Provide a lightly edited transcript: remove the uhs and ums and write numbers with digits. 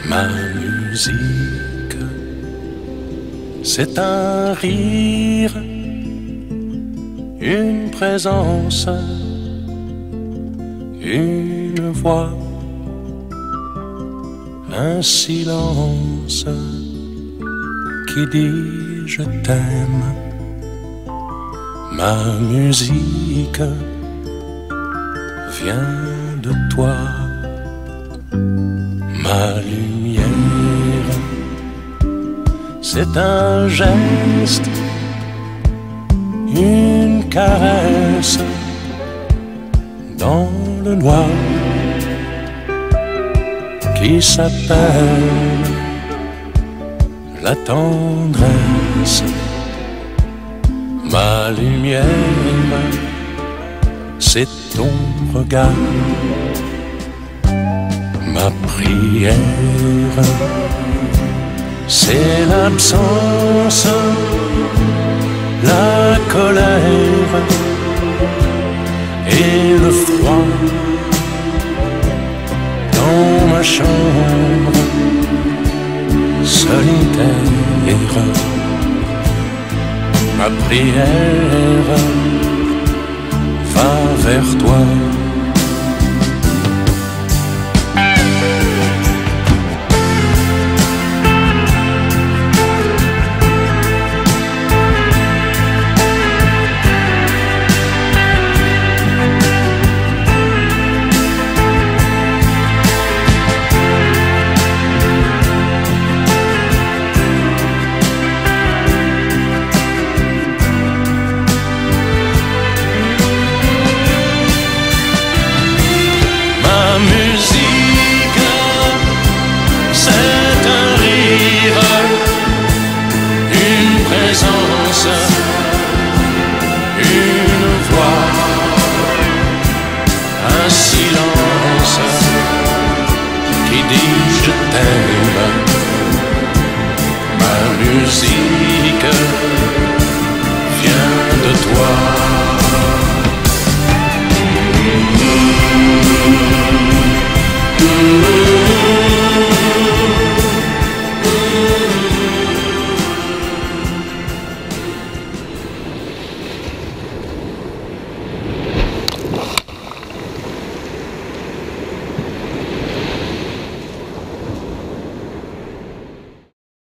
Ma musique, c'est un rire, une présence, une voix, un silence qui dit je t'aime. Ma musique vient de toi. Ma lumière, c'est un geste, une caresse dans le noir qui s'appelle la tendresse. Ma lumière, c'est ton regard. Ma prière, c'est l'absence, la colère et le froid dans ma chambre solitaire. Ma prière va vers toi. Une voix, un silence qui dit je t'aime. Ma musique vient de toi.